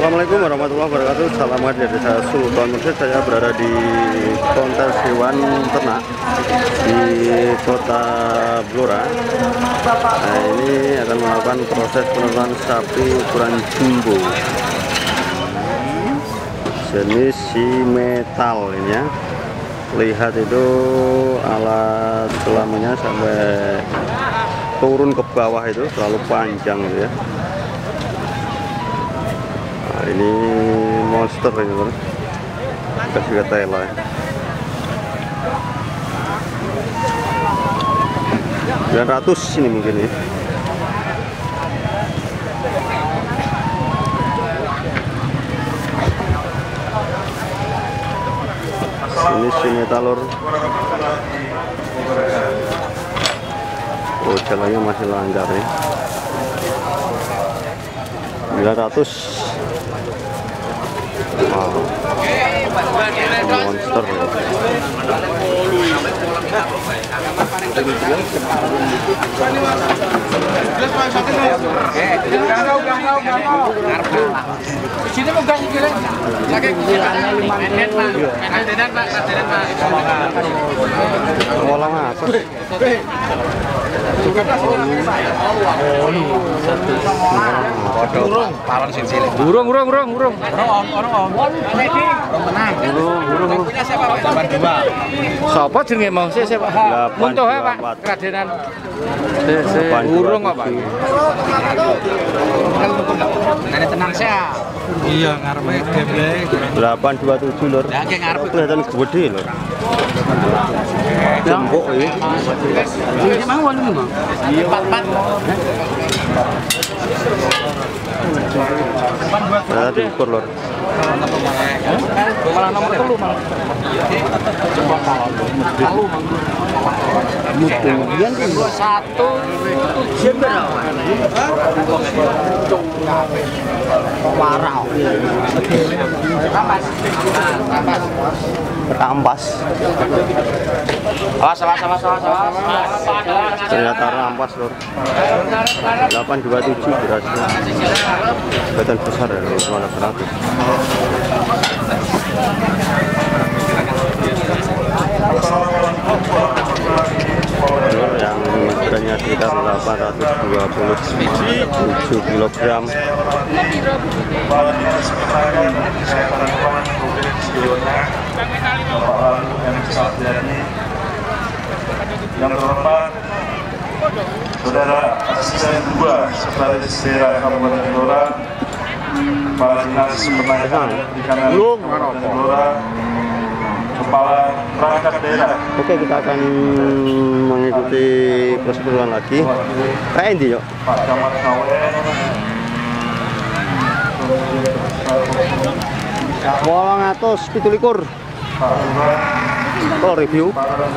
Assalamualaikum warahmatullahi wabarakatuh. Selamat dari saya Sultan Mursyid. Saya berada di kontes hewan ternak di Kota Blora. Nah, ini akan melakukan proses penurunan sapi ukuran jumbo jenis si metal ini ya. Lihat itu alat kelaminnya sampai turun ke bawah, itu terlalu panjang gitu ya. Nah, ini monster ini kan, kasih tela ya. 900 ini mungkin ya. Ini si metalur. Oh, jalannya masih lancar ya. 900. Wow. Monster ya. Burung. Siapa jenenge mau siapa? Muntuh ya Pak, keradenan. Burung apa? Nane tenang saya. Iya, ngarepe game 827 lur. Lah ki ngarepe kelihatan gede lur. Jembok ini. Ini mau anu mau. Iya, 44. Nah, diukur lur. Malah nomor 3 malah. Kemudian 21 warau. Rampas. Awas. Ternyata rampas lur. 827 berasnya. Kelihatan besar ya lur, mana berapa. Lur yang beratnya sekitar 827 kg. Yang terhormat Saudara Asisten 2 Sekretaris Daerah Kabupaten Blora, Kepala Dinas Peternakan Perikanan Kabupaten Blora, Kepala Perangkat Daerah. Oke, kita akan mengikuti proses penurunan lagi. Kayak ini yuk. Pak Camat Kawen, 827. Pak Lurah, Kalau review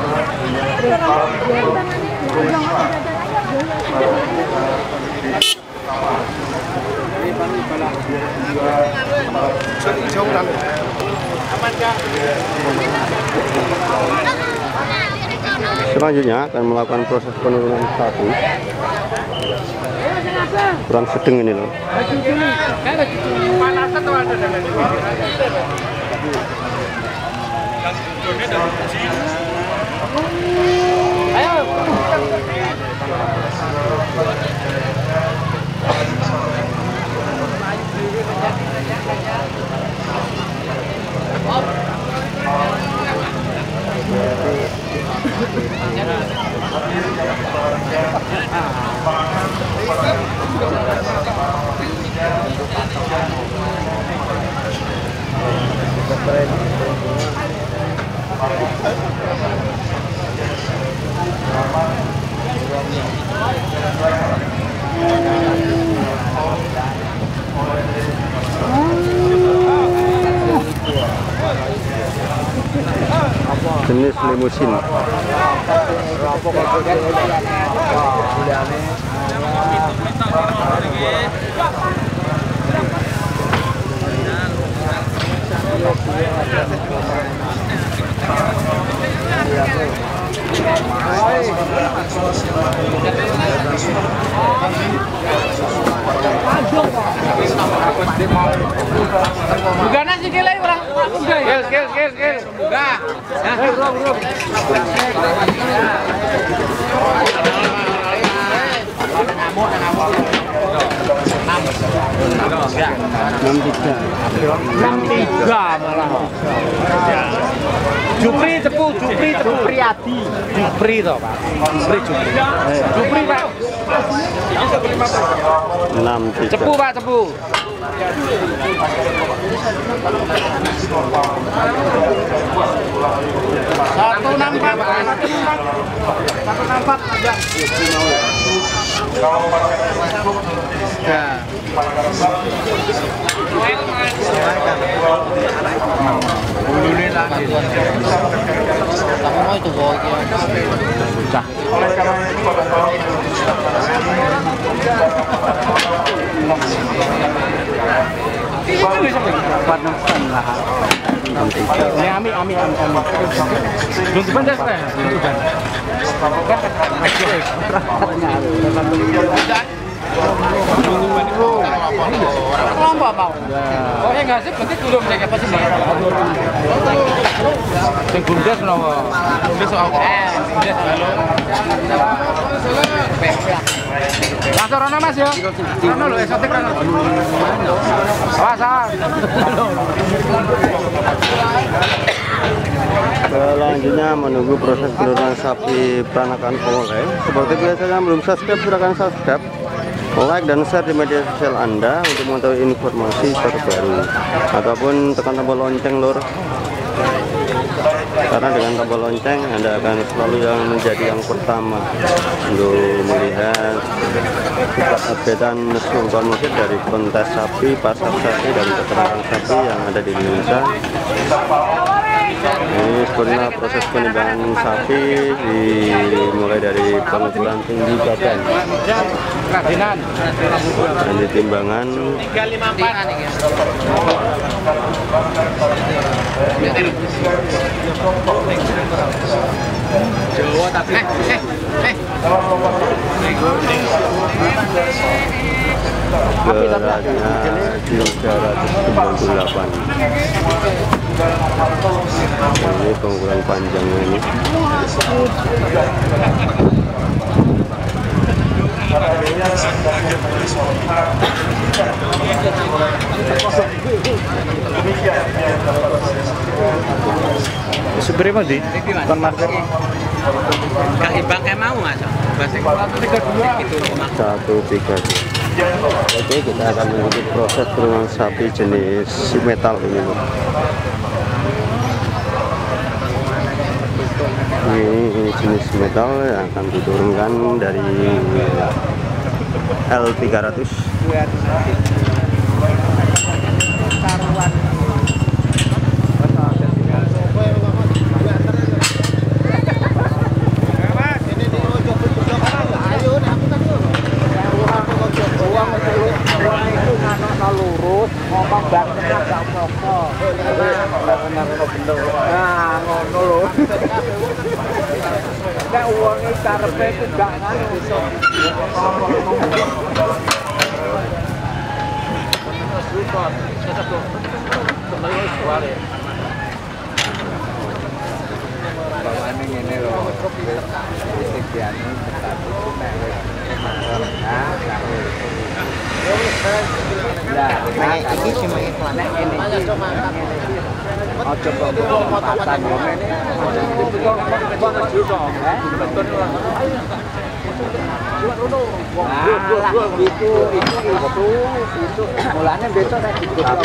selanjutnya akan melakukan proses penurunan sapi kurang sedang ini loh. Ayo. Jenis limusin. Bukan nasi kele orang. Kel. Buka. Bro. Enam tiga malah. Jupri cepu Priyadi. Jupri toh Pak. Jupri Pak. 63. Cepu Pak, cepu. Satu nampak. Oleh karena itu pada tahun 2019 kelompok mau. Oh yang ngasih berarti belum saya apa sih? Yang bundes nopo. Bundes soal bundes Mas Mas ya. Ono lho eksotik kan. Awas. Selanjutnya menunggu proses penurunan sapi peranakan Polres. Seperti biasanya belum subscribe silakan subscribe, like dan share di media sosial Anda untuk mengetahui informasi terbaru, ataupun tekan tombol lonceng lur, karena dengan tombol lonceng Anda akan selalu yang menjadi yang pertama untuk melihat updatean Sultan Musik dari kontes sapi, pasar sapi dan peternakan sapi yang ada di Indonesia. Ini sebenarnya proses penimbangan sapi dimulai dari pengukuran tinggi badan dan ditimbangan beratnya 398. Ini pengukuran panjangnya ini. Seberapa sih? Kon market. Kahibang kayak mau Mas. 132. Oke, kita akan mengikuti proses penurunan sapi jenis metal ini loh. Ini jenis metal yang akan diturunkan dari L300. Lurus ngomong banget gak apa-apa. Nah, ngono lho. Nek uangnya karepe ku gak ngono iso. Bawaan ngene lho. Wis dianu status nek wis nah, iki sing iklan nek ngene iki. Aja kok foto-fotoan ngene. Itu mulanya besok nek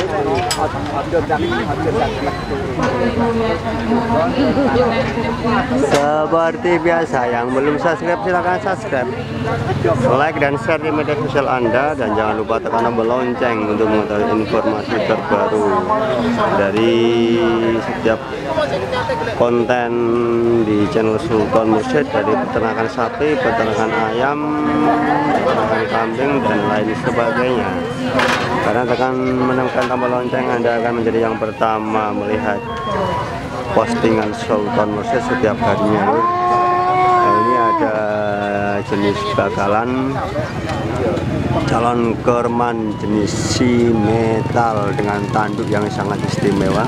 seperti biasa, yang belum subscribe silakan subscribe, like dan share di media sosial Anda, dan jangan lupa tekan tombol lonceng untuk mengetahui informasi terbaru dari setiap konten di channel Sultan Mursyid, dari peternakan sapi, peternakan ayam, peternakan kambing dan lain sebagainya. Karena tekan menekan tombol lonceng, Anda akan menjadi yang pertama melihat postingan Sultan Mursyid setiap harinya. Nah, ini ada jenis bakalan calon Kerman jenis si metal dengan tanduk yang sangat istimewa.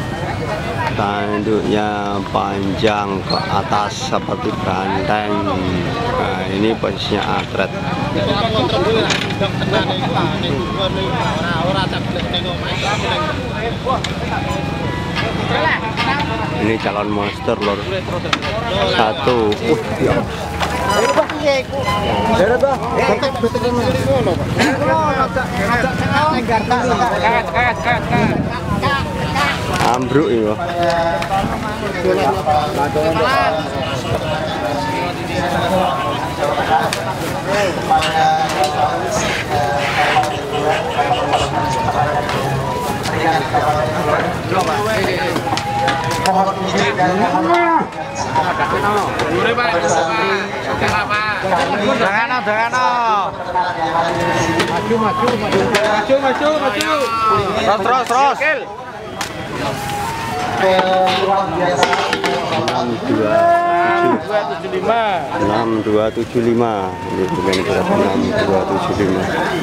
Tanduknya panjang ke atas seperti banteng. Nah, ini posisinya atret. Ini calon monster lor. Satu. Ambruk ini. Terus. 6275. Ini bukan berat 6275.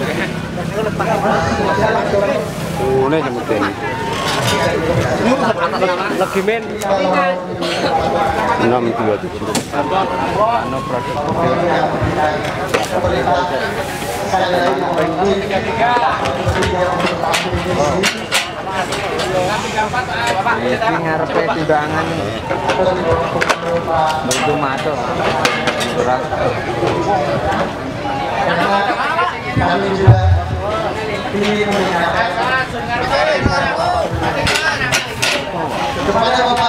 Ini sebutin. Lagi men 627. ini ngarepe timbangan itu matur surat kami juga kepada Bapak